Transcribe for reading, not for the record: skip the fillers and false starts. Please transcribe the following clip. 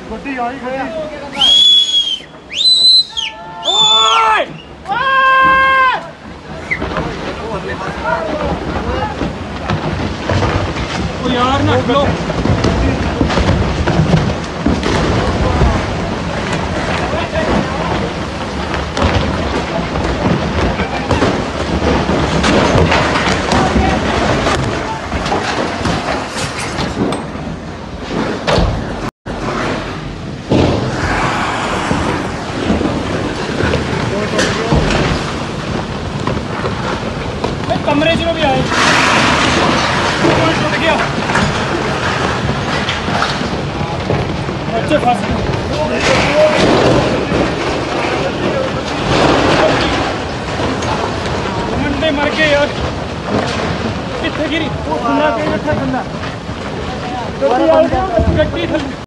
गुड्डी आई गई। यार ना लो कमरे में भी आए टूट गया बच्चे फंस मंडे मर गए यार कितने गिरी ठंडा गड्डी